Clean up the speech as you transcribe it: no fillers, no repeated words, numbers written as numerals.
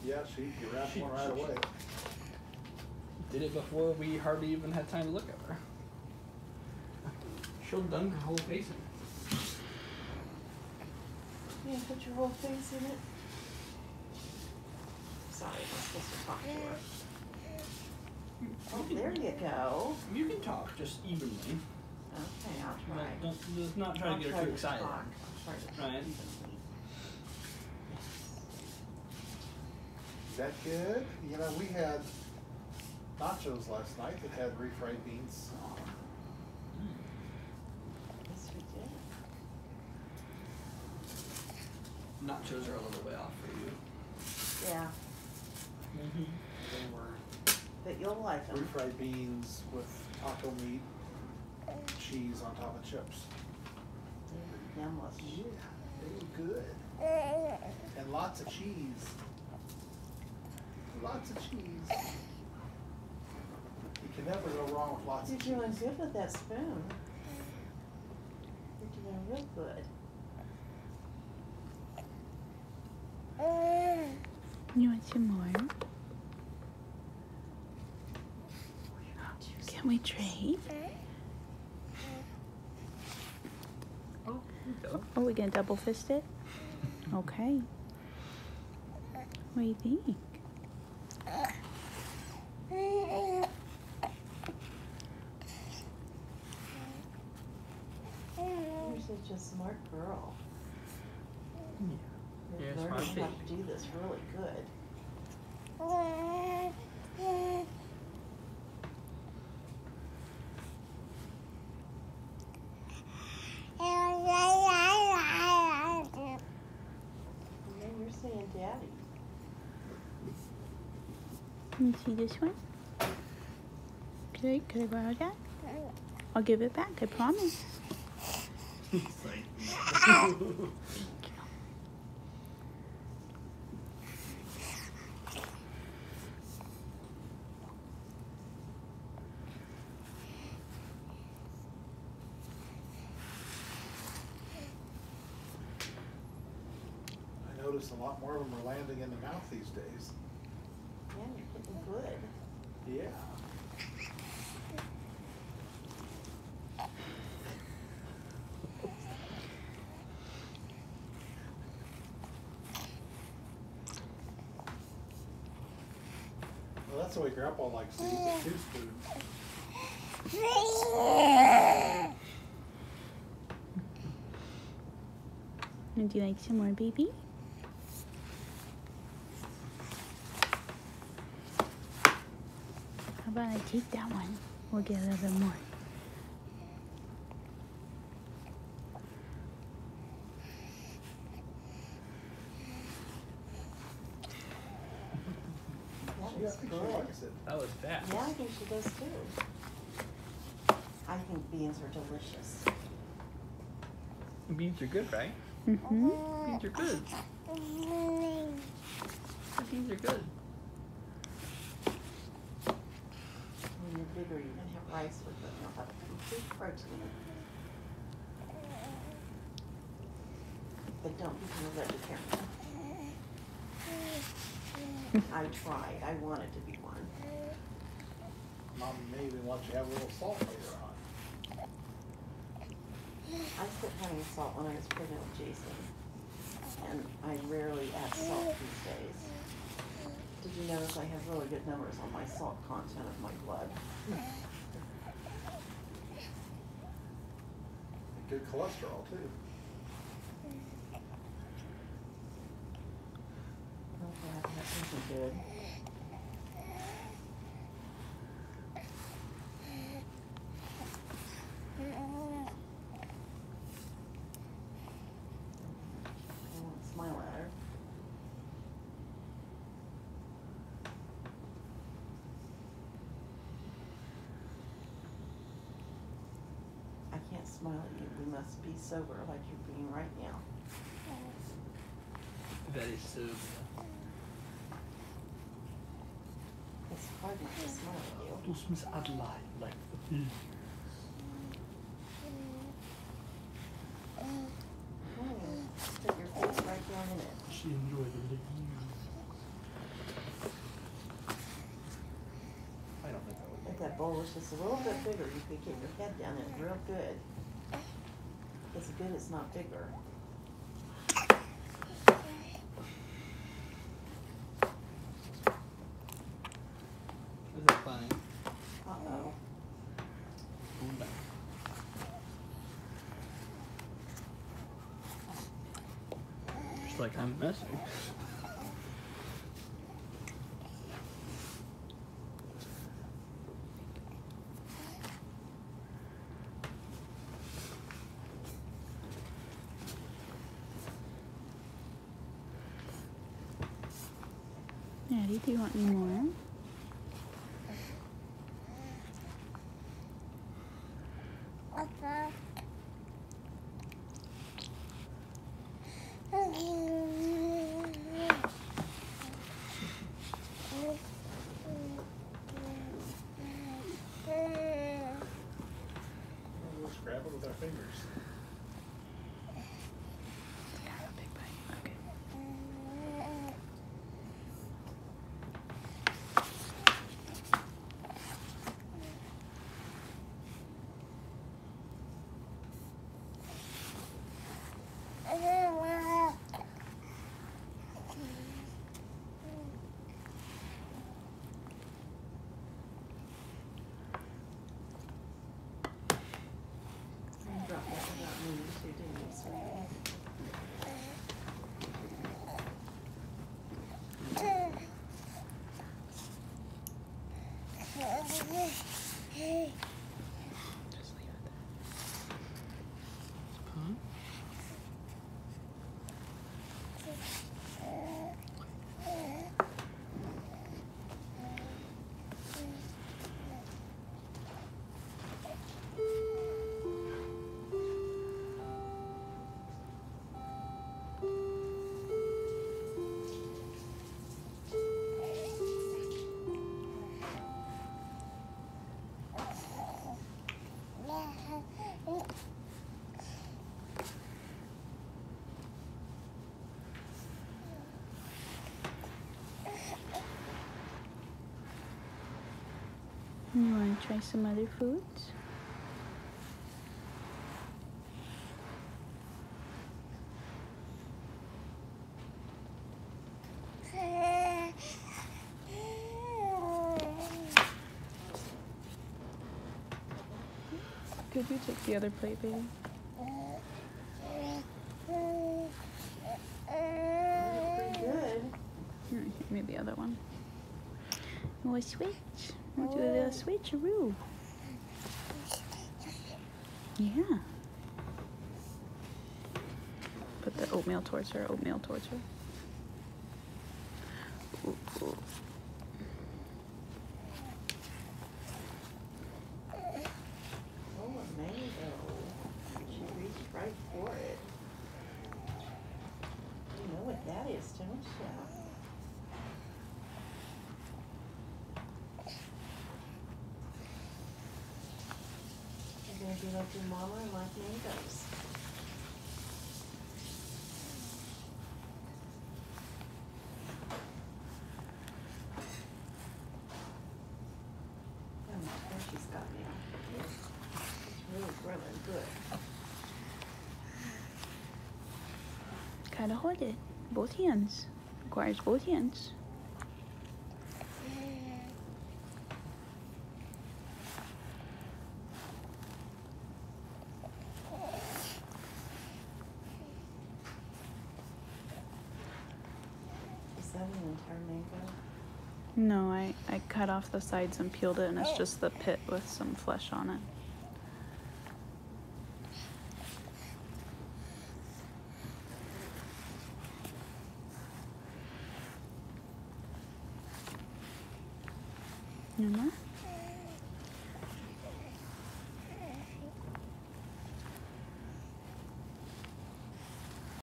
Yeah, she grabbed one right away. Did it before we hardly even had time to look at her. She'll dunk her whole face in it. You put your whole face in it? Sorry, I'm supposed to talk to her. Oh, there you go. You can talk, just evenly. Okay, I'll try. Just not try to get her too excited. I'll try to talk Right. evenly. Is that good? You know, we had nachos last night that had refried beans. Yes, we did. Nachos are a little way off for you. Yeah, They were but you'll like them. refried beans with taco meat, cheese on top of chips. Yumless. Yeah, they were good. And lots of cheese. Lots of cheese. You can never go wrong with lots of cheese. You're doing good with that spoon. You're doing real good. You want some more? Can we trade? Oh, Oh, we gonna double fist it? Okay. What do you think? You're such a smart girl. You're Yeah, smart learning how pig. to do this really good. And then you're saying Daddy. Can you see this one? Could I borrow that? I'll give it back, I promise. He's like, I noticed a lot more of them are landing in the mouth these days. Yeah, you're getting good. Yeah. Well, that's the way Grandpa likes to eat, with 2 spoons. Would you like some more, baby? How about I take that one? We'll get a little bit more. That Yeah, I was think she good. likes it. that was fast. Yeah, I think she does too. I think beans are delicious. Beans are good, right? Mm-hmm. Beans are good. The beans are good. When you're bigger, you can have rice with it. You'll have complete protein. But don't become a vegetarian. I tried. I wanted to be one. Mom may even let you have a little salt later on. I quit having salt when I was pregnant with Jason. And I rarely add salt these days. Did you notice I have really good numbers on my salt content of my blood? Good cholesterol, too. Oh, God, that's something good. I won't smile at her. I can't smile at you. We must be sober like you're being right now. That is so good. It's hard not to smile at you. Those Miss Adeline, like the fish. Stick your face right down in it. She enjoyed the little bowl was just a little bit bigger, you could get your head down in real good. It's good it's not bigger. Is it fine? Uh-oh. Going back. Just like I'm messing. Addie, do you want any more? We'll just grab it with our fingers. Have a big bite. Okay. You dropped that without meaning to, didn't you, sweetie? Just leave it there. Huh? You want to try some other foods? Could you take the other plate, baby? Pretty good. Here, give me the other one. We'll switch. We'll do a little switcheroo. Yeah. Put the oatmeal towards her, oatmeal towards her. Ooh, ooh. Oh, a mango. She reached right for it. You know what that is, don't you? You're gonna be like your mama and like mangoes. How much hair she's got now. It's really growing good. Gotta hold it. Both hands. Requires both hands. Is that an entire mango? No, I cut off the sides and peeled it, and it's just the pit with some flesh on it. Mama?